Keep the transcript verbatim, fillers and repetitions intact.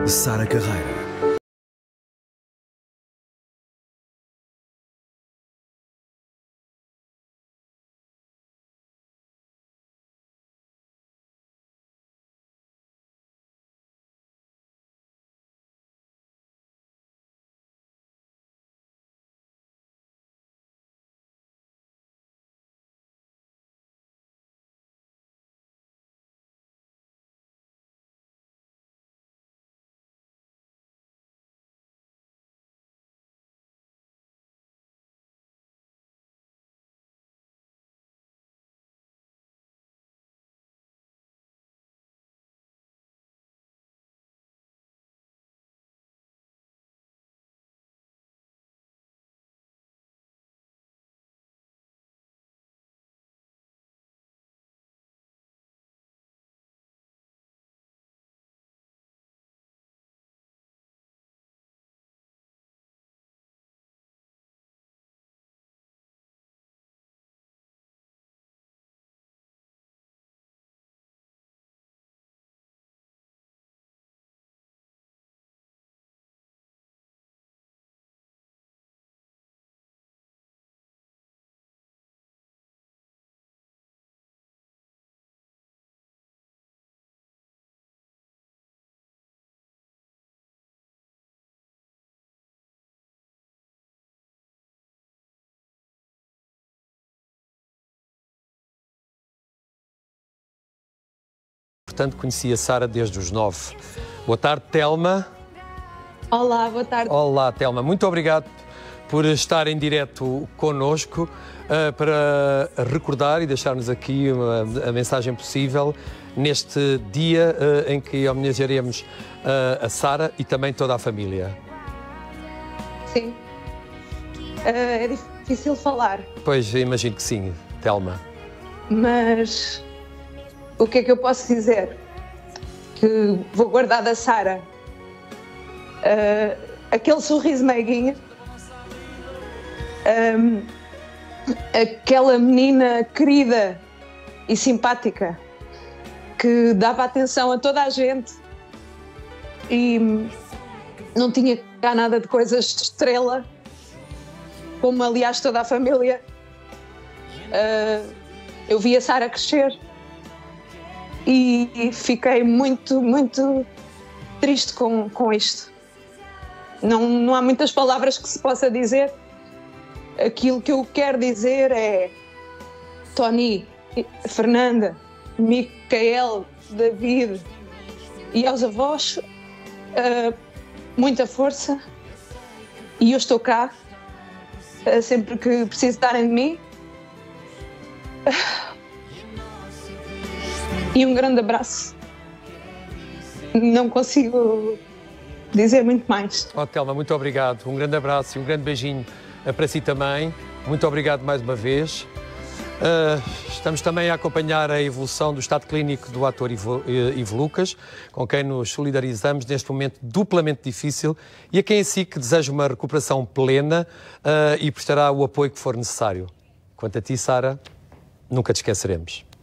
Sara Carreira. Portanto, conheci a Sara desde os nove. Boa tarde, Telma. Olá, boa tarde. Olá, Telma. Muito obrigado por estar em direto connosco uh, para recordar e deixar-nos aqui uma, a mensagem possível neste dia uh, em que homenagearemos uh, a Sara e também toda a família. Sim. Uh, é difícil falar. Pois, imagino que sim, Telma. Mas o que é que eu posso dizer? Que vou guardar da Sara uh, aquele sorriso meiguinho, um, aquela menina querida e simpática que dava atenção a toda a gente e não tinha cá nada de coisas de estrela, como aliás toda a família. Uh, eu vi a Sara crescer e fiquei muito, muito triste com, com isto. Não, não há muitas palavras que se possa dizer. Aquilo que eu quero dizer é: Tony, Fernanda, Micael, David e aos avós, uh, muita força, e eu estou cá uh, sempre que precisarem de mim. Uh, E um grande abraço. Não consigo dizer muito mais. Oh, Telma, muito obrigado. Um grande abraço e um grande beijinho para si também. Muito obrigado mais uma vez. Uh, estamos também a acompanhar a evolução do estado clínico do ator Ivo, Ivo Lucas, com quem nos solidarizamos neste momento duplamente difícil e a quem em si que deseja uma recuperação plena uh, e prestará o apoio que for necessário. Quanto a ti, Sara, nunca te esqueceremos.